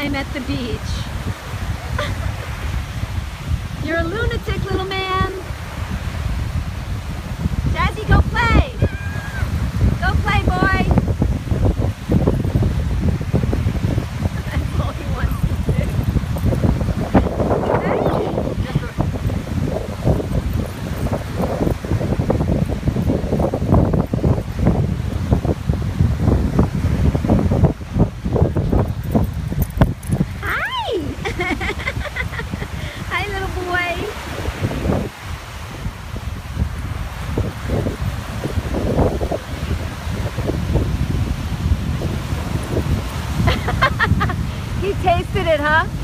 time at the beach. You're a lunatic, little man. Jazzy, go play. Go play, boy. That's all he wants to do. Hi. Hi, little boy. He tasted it, huh?